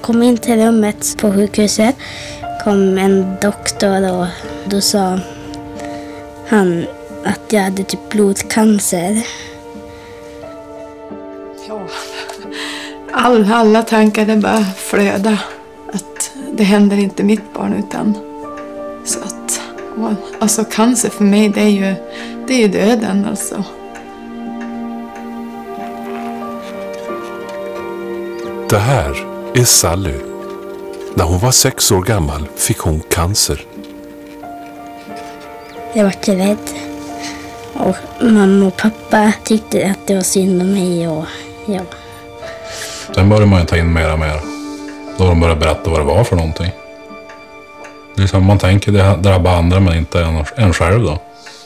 jag kom in till rummet på sjukhuset kom en doktor och då sa han att jag hade typ blodcancer. Ja, alla tankar är bara flöda. Att det händer inte mitt barn utan så att alltså cancer för mig det är ju döden alltså. Det här är Sally. När hon var 6 år gammal fick hon cancer. Jag var rädd. Och mamma och pappa tyckte att det var synd om mig och ja. Sen började man ju ta in mer och mer. Då de började berätta vad det var för någonting. Det är som man tänker, det drabbar andra men inte en själv då.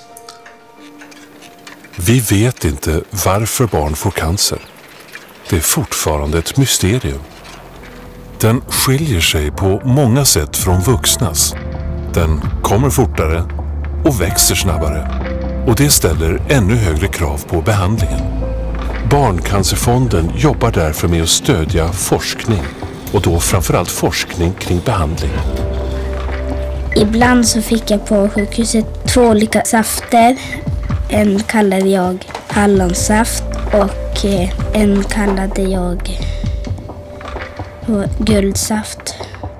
Vi vet inte varför barn får cancer. Det är fortfarande ett mysterium. Den skiljer sig på många sätt från vuxnas. Den kommer fortare och växer snabbare. Och det ställer ännu högre krav på behandlingen. Barncancerfonden jobbar därför med att stödja forskning. Och då framförallt forskning kring behandling. Ibland så fick jag på sjukhuset 2 olika safter. En kallade jag hallonsaft och en kallade jag guldsaft.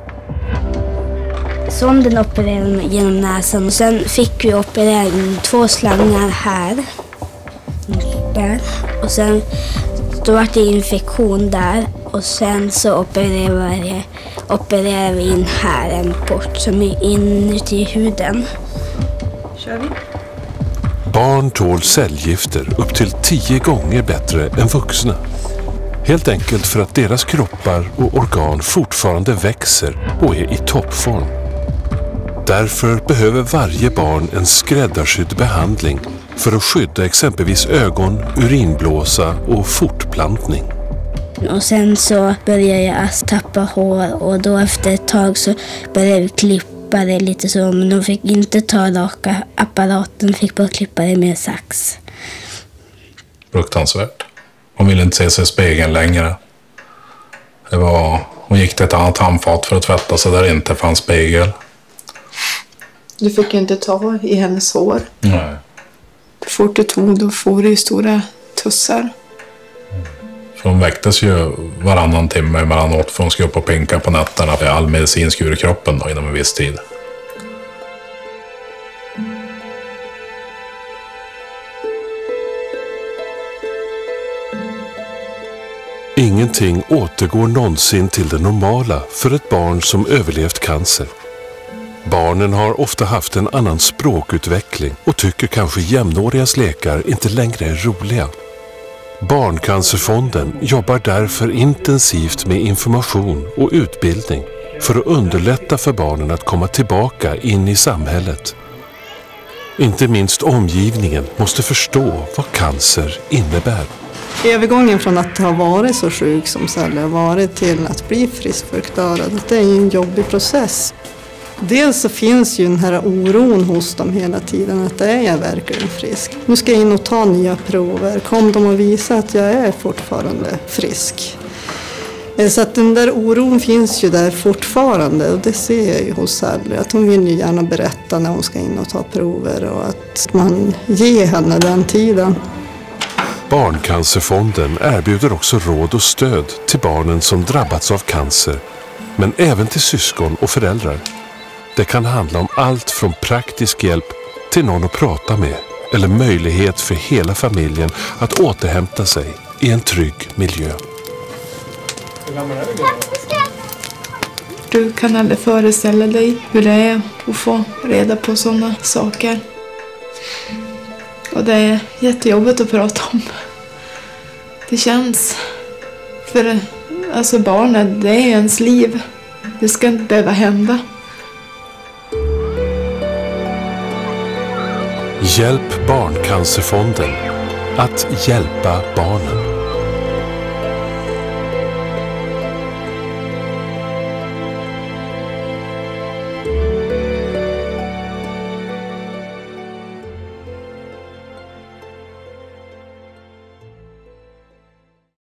Sonden opererade genom näsan och sen fick vi operera 2 slangar här. Där. Och sen då var det infektion där och sen så opererar vi in här en port som är inuti huden. Kör vi? Barn tål cellgifter upp till 10 gånger bättre än vuxna. Helt enkelt för att deras kroppar och organ fortfarande växer och är i toppform. Därför behöver varje barn en skräddarsydd behandling för att skydda exempelvis ögon, urinblåsa och fortplantning. Och sen så började jag tappa hår och då efter ett tag så började vi klippa det lite så. Men de fick inte ta raka apparaten, fick bara klippa det med sax. Fruktansvärt. Hon ville inte se sig i spegeln längre. Hon gick till ett annat handfat för att tvätta sig där det inte fanns spegel. Du fick ju inte ta i hennes hår. Nej. Fort du tog då får du ju stora tussar. För hon väcktes ju varannan timme emellanåt för hon skulle upp och pinka på nätterna för all medicinsk ur kroppen då, inom en viss tid. Ingenting återgår någonsin till det normala för ett barn som överlevt cancer. Barnen har ofta haft en annan språkutveckling och tycker kanske jämnårigas lekar inte längre är roliga. Barncancerfonden jobbar därför intensivt med information och utbildning för att underlätta för barnen att komma tillbaka in i samhället. Inte minst omgivningen måste förstå vad cancer innebär. Övergången från att ha varit så sjuk som Sally har varit till att bli friskförklarad, det är en jobbig process. Dels så finns ju den här oron hos dem hela tiden att är jag verkligen frisk. Nu ska jag in och ta nya prover. Kom de att visa att jag är fortfarande frisk? Så att den där oron finns ju där fortfarande och det ser jag ju hos Sally. Att hon vill ju gärna berätta när hon ska in och ta prover och att man ger henne den tiden. Barncancerfonden erbjuder också råd och stöd till barnen som drabbats av cancer, men även till syskon och föräldrar. Det kan handla om allt från praktisk hjälp till någon att prata med eller möjlighet för hela familjen att återhämta sig i en trygg miljö. Du kan aldrig föreställa dig hur det är att få reda på sådana saker. Och det är jättejobbigt att prata om. Det känns. För alltså barnet, det är ens liv. Det ska inte behöva hända. Hjälp Barncancerfonden att hjälpa barnen.